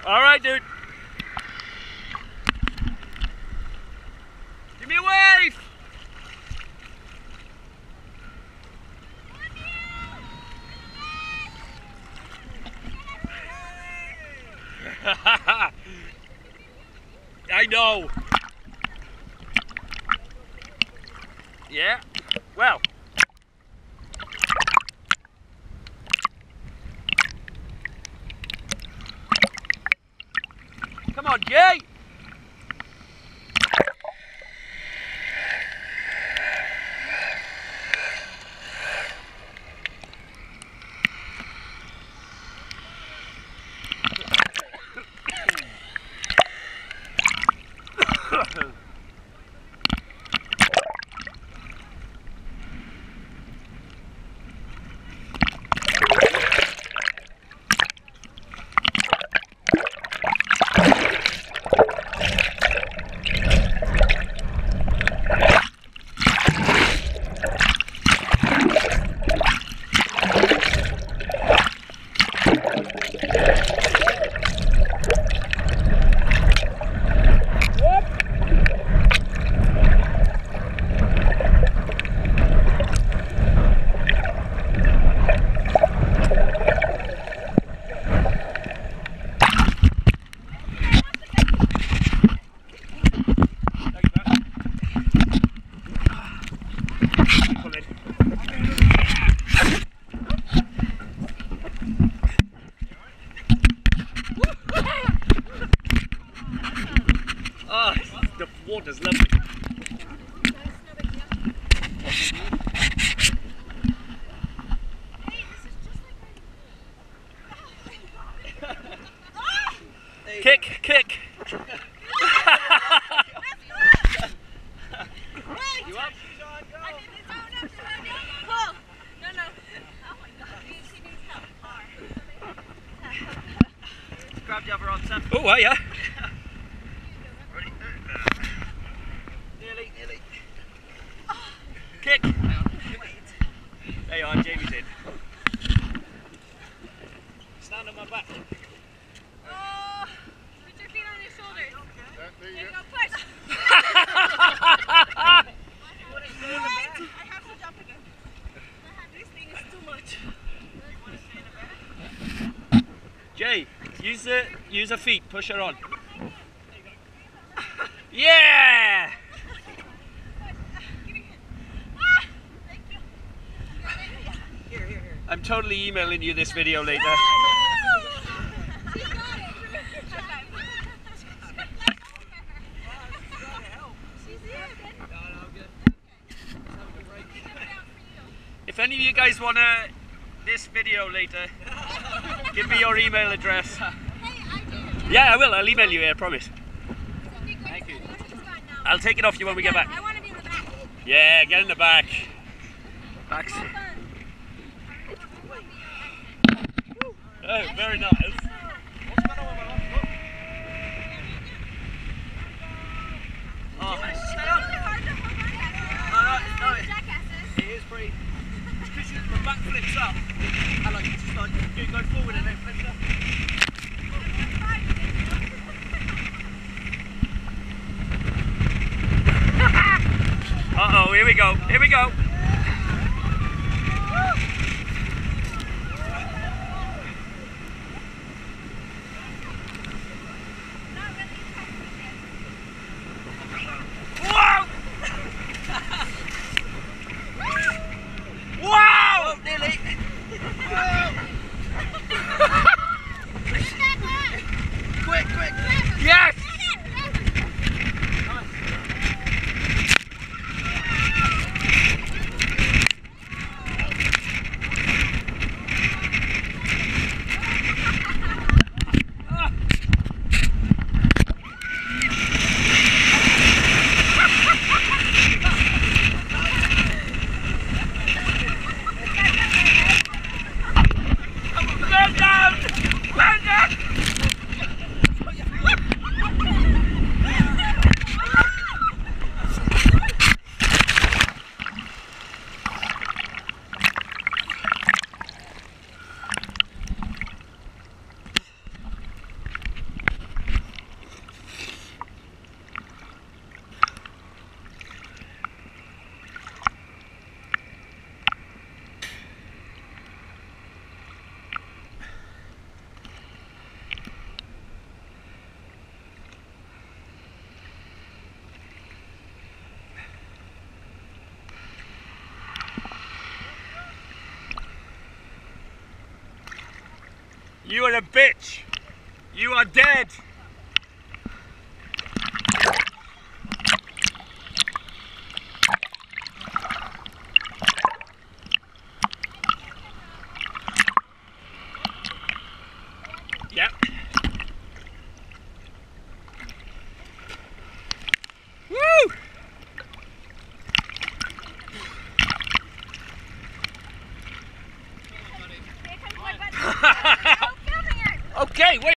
All right, dude. Give me a wave. I know. Yeah. Well. Come on, Jay. Oh, the water's lovely. Kick, kick. You up? Grab the other on, Sam. Oh, are ya? Ready? Nearly, nearly. Kick. There you are, Jamie's in. Stand on my back. Oh, put your feet on your shoulders. There you go, push. I have to jump again. This thing is too much. Jay, use her feet, push her on. Yeah! I'm totally emailing you this video later. If any of you guys want this video later, give me your email address. Yeah, I will. I'll email you, I promise. Thank you. I'll take it off you when we get back. I want to be in the back. Yeah, get in the back. Back. Oh, very nice. Oh, stay on. No, it is pretty. It's because the back flips up. And like, just like, you go forward and then flips up. Uh-oh, here we go. Here we go. Yes! You are a bitch. You are dead. Yep. Woo! Here comes my buddy. Oh, filming it. Okay, wait.